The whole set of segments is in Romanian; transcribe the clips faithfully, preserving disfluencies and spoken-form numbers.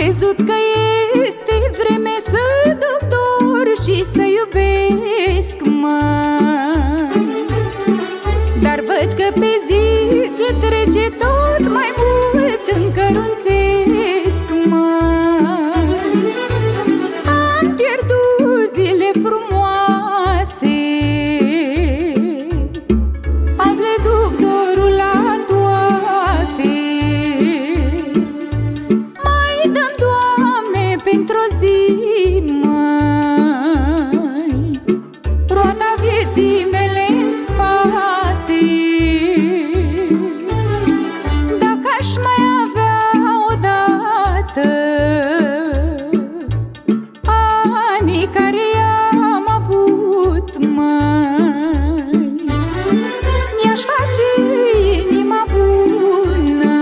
crezut că este vreme să duc dor și să iubesc, mai. Dar văd că pe zi ce trece tot mai mult încărunțesc, mai. Am pierdut zile frumoase, azi le duc dorul la toate. Mai dăm, Doamne, pentru-o zi, mai, roata vieții mele în spate. Dacă aș mai avea odată anii care i-am avut, mai, mi-aș face inima bună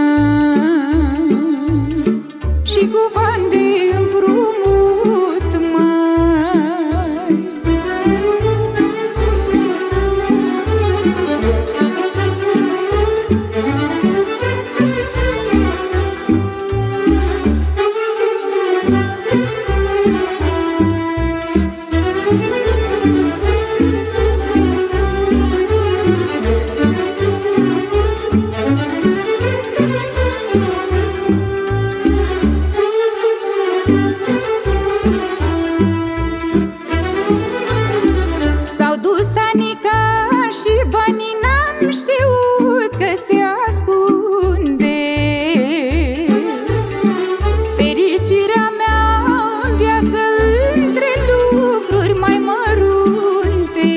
și cu bani de împrumut, mai. S-au dus anii ca și banii n-am știut că se ascunde. Fericirea mea în viață între lucruri mai mărunte.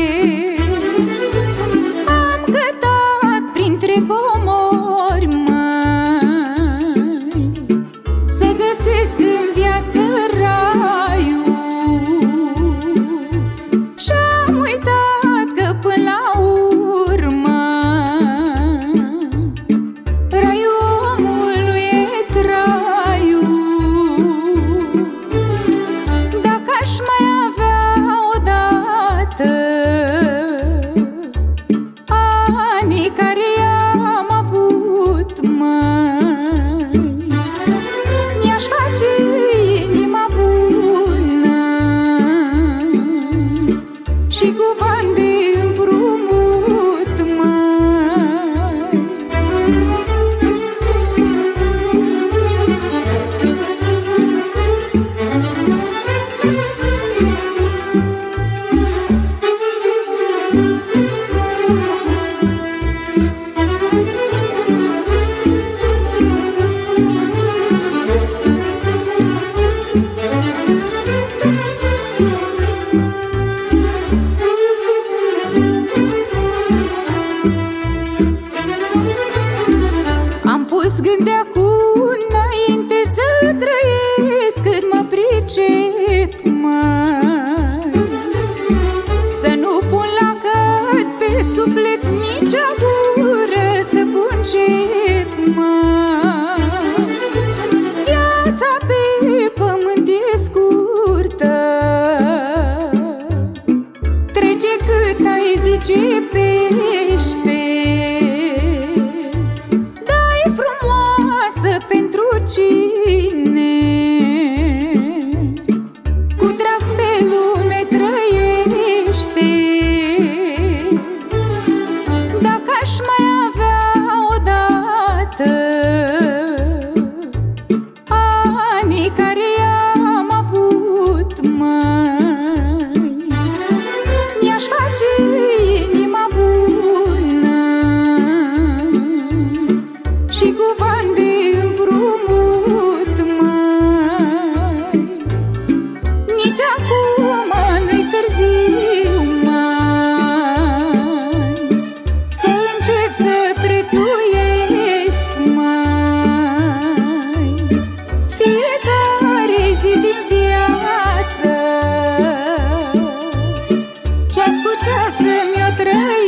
Am căutat printre comori, mai, să găsesc în viață raiul. Și-am uitat că până la urmă raiul omului e traiul. Dacă aș mai avea odată anii care i-am avut, mai, mi-aș face inima bună și cu bani de împrumut, mai. Am pus gând de acum înainte să trăiesc cât mă pricep, mai, să nu pun la căt pe suflet nici o gură să pun cep, mai. Viața pe pământ e scurtă, trece cât ai zice pește. Da-i frumoasă pentru cine cu drag pe lume trăiește. Dacă aș mai avea odată anii care i-am avut, mai, mi-aș face inima bună și cu bani de împrumut, mai. Nici acum nu-i târziu, mai, să încep să prețuiesc, mai, fiecare zi din viață, ceas cu ceas să mi-o trăiesc.